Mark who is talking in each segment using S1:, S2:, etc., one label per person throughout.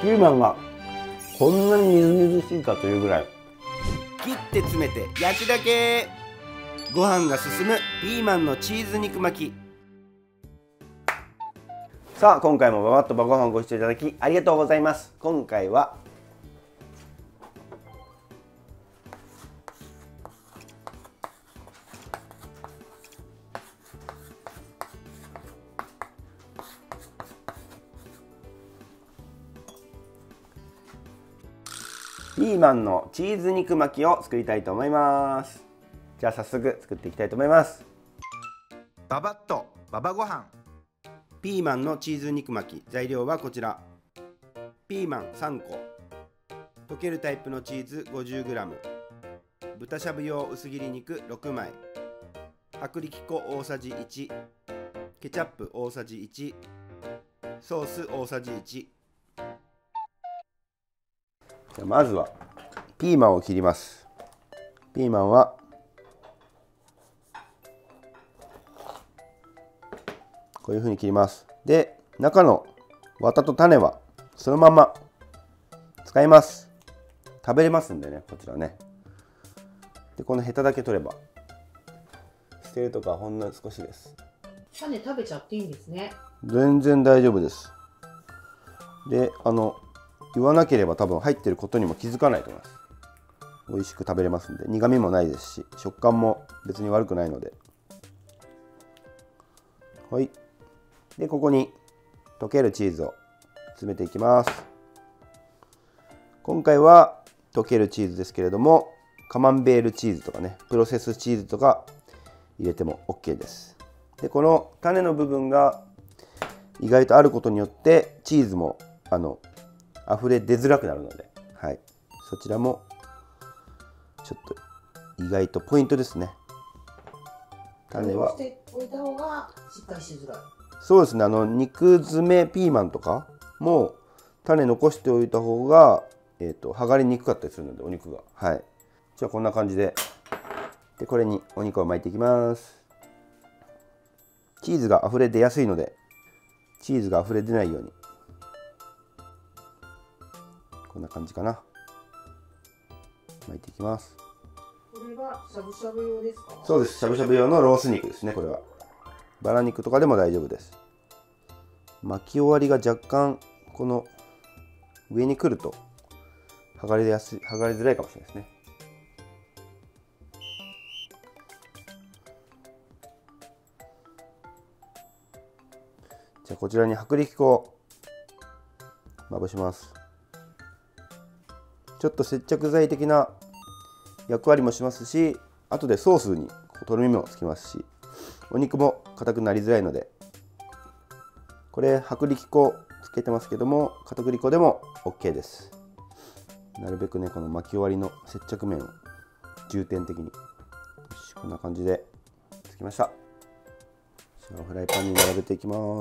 S1: ピーマンがこんなにみずみずしいかというぐらい。
S2: 切って詰めて焼くだけ。ご飯が進むピーマンのチーズ肉巻き。
S1: さあ今回もババッと晩ご飯をご視聴いただきありがとうございます。今回はピーマンのチーズ肉巻きを作りたいと思います。じゃあ早速作っていきたいと思います。
S2: ババッとババご飯。ピーマンのチーズ肉巻き、材料はこちら。ピーマン3個、溶けるタイプのチーズ 50g、 豚しゃぶ用薄切り肉6枚、薄力粉大さじ1、ケチャップ大さじ1、ソース大さじ1。
S1: じゃあまずはピーマンを切ります。ピーマンはこういう風に切ります。で、中の綿と種はそのまま使います。食べれますんでね、こちらね。で、このヘタだけ取れば、捨てるとかほんの少しです。
S3: 種食べちゃっていいんですね。
S1: 全然大丈夫です。で、言わなければ多分入ってることにも気づかないと思います。美味しく食べれますんで、苦味もないですし、食感も別に悪くないので。はい。で、ここに溶けるチーズを詰めていきます。今回は溶けるチーズですけれども、カマンベールチーズとかね、プロセスチーズとか入れても OK です。で、この種の部分が意外とあることによってチーズも溢れ出づらくなるので、はい、そちらもちょっと意外とポイントですね。種は
S3: しておいた方がしっかりしづらい。
S1: そうですね、肉詰めピーマンとかも種残しておいた方が、剥がれにくかったりするので、お肉が。はい。じゃあこんな感じで、これにお肉を巻いていきます。チーズが溢れ出やすいので、チーズが溢れ出ないように、こんな感じかな。巻いていきます。
S3: これはしゃぶしゃぶ用ですか？
S1: そうです。しゃぶしゃぶ用のロース肉ですね、これは。バラ肉とかでも大丈夫です。巻き終わりが若干この上に来ると剥がれづらいかもしれないですね。じゃあこちらに薄力粉をまぶします。ちょっと接着剤的な役割もしますし、後でソースにとろみもつきますし、お肉も硬くなりづらいので、これ薄力粉つけてますけども、片栗粉でも OK です。なるべくね、この巻き終わりの接着面を重点的に、よし、こんな感じでつきました。じゃあフライパンに並べていきます。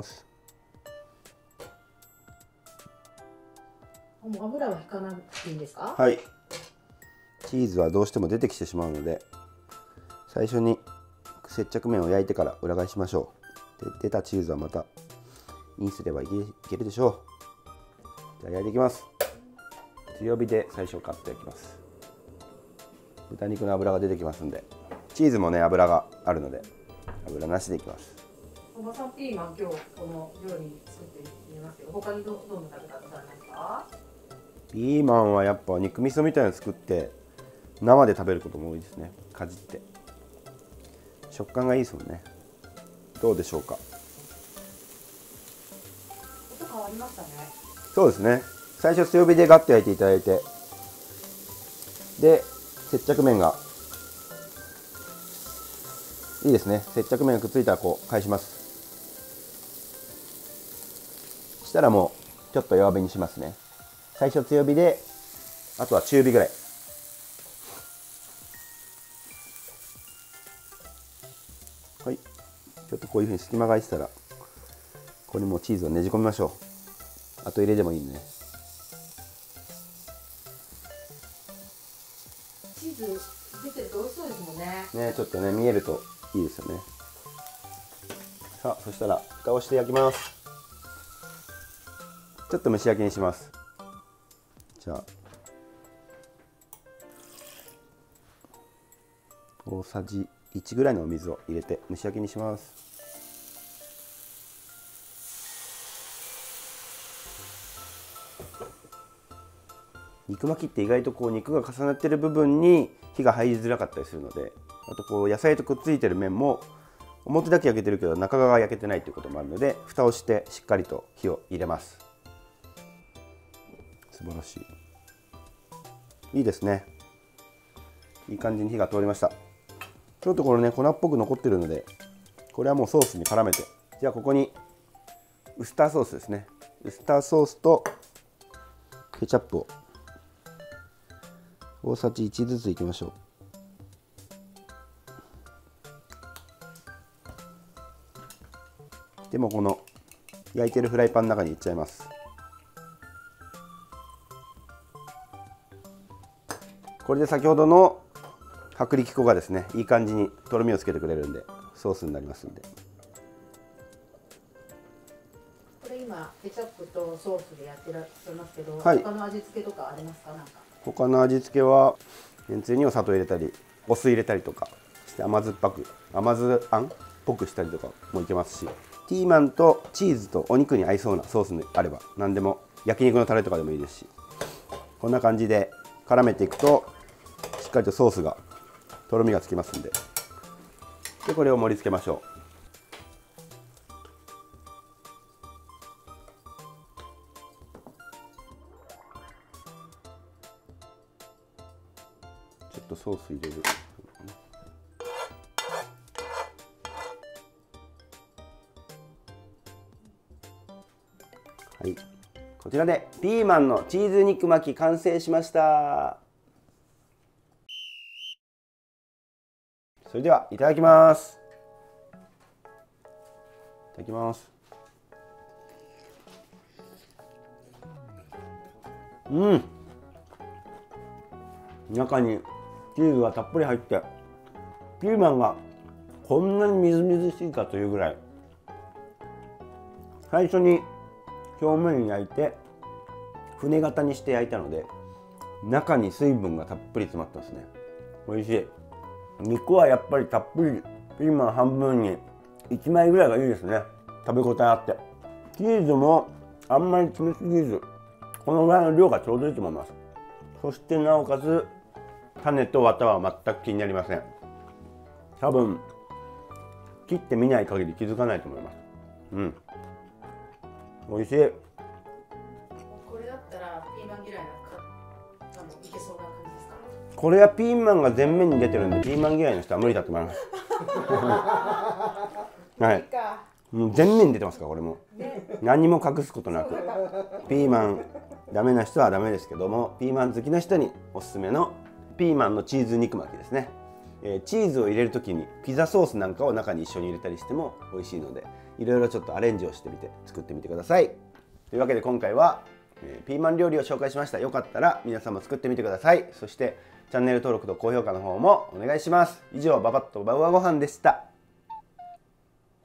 S3: もう油は引かなくていいんですか？
S1: はい。チーズはどうしても出てきてしまうので、最初に接着面を焼いてから裏返しましょう。で、出たチーズはまたインすればいけるでしょう。じゃあ焼いていきます。強火で最初カット焼きます。豚肉の脂が出てきますんで、チーズもね脂があるので油なしでいきます。
S3: おばさんピーマン今日この料理作ってみますけど、他にどんな食べ方されますか？
S1: ピーマンはやっぱ肉味噌みたいなの作って生で食べることも多いですね。かじって食感がいいですもんね。どうでしょうか？
S3: 音変わりましたね。
S1: そうですね。最初強火でガッと焼いていただいて、で接着面がいいですね。接着面がくっついたらこう返します。したらもうちょっと弱火にしますね。最初強火で、あとは中火ぐらい。はい。ちょっとこういうふうに隙間が空いてたら、ここにもうチーズをねじ込みましょう。後入れでもいいね。
S3: チーズ出てると美味しそうですもんね。
S1: ね、ちょっとね見えるといいですよね。さあ、そしたら蓋をして焼きます。ちょっと蒸し焼きにします。 じゃあ大さじ1ぐらいのお水を入れて蒸し焼きにします。肉巻きって意外とこう肉が重なってる部分に火が入りづらかったりするので、あとこう野菜とくっついてる面も表だけ焼けてるけど中側が焼けてないということもあるので、蓋をしてしっかりと火を入れます。素晴らしい。いいですね。いい感じに火が通りました。ちょっとこれね粉っぽく残ってるので、これはもうソースに絡めて、じゃあここにウスターソースですね。ウスターソースとケチャップを大さじ1ずついきましょう。でもこの焼いてるフライパンの中にいっちゃいます。これで先ほどの薄力粉がですね、いい感じにとろみをつけてくれるんでソースになりますんで。
S3: これ今ケチャップとソースでやってらっしゃいますけど、
S1: はい、
S3: 他の味付けとかありますか？なんか
S1: 他の味付けはめんつゆにお砂糖入れたりお酢入れたりとかして甘酸っぱく甘酢あんっぽくしたりとかもいけますし、ピーマンとチーズとお肉に合いそうなソースにあれば何でも、焼肉のタレとかでもいいですし、こんな感じで絡めていくとしっかりとソースがとろみがつきますんで、でこれを盛り付けましょう。ちょっとソース入れる。はい、こちらでピーマンのチーズ肉巻き完成しました。それではいただきます。いただきます。中にチーズがたっぷり入って、ピーマンがこんなにみずみずしいかというぐらい、最初に表面に焼いて船型にして焼いたので、中に水分がたっぷり詰まってますね。美味しい。肉はやっぱりたっぷり、ピーマン半分に1枚ぐらいがいいですね。食べ応えあって、チーズもあんまり詰めすぎず、このぐらいの量がちょうどいいと思います。そしてなおかつ種と綿は全く気になりません。多分切ってみない限り気づかないと思います。美味しい。
S3: これだったらピーマン嫌いな方もいけそうな感じですか？
S1: これはピーマンが前面に出てるんで、ピーマン嫌いの人は無理だと思います。はい。もう全面に出てますから、これも。何にも隠すことなく。ピーマンダメな人はダメですけども、ピーマン好きな人におすすめのピーマンのチーズ肉巻きですね。チーズを入れるときにピザソースなんかを中に一緒に入れたりしても美味しいので、いろいろちょっとアレンジをしてみて作ってみてください。というわけで今回は、ピーマン料理を紹介しました。よかったら皆さんも作ってみてください。そしてチャンネル登録と高評価の方もお願いします。以上、ババッとバウアーご飯でした。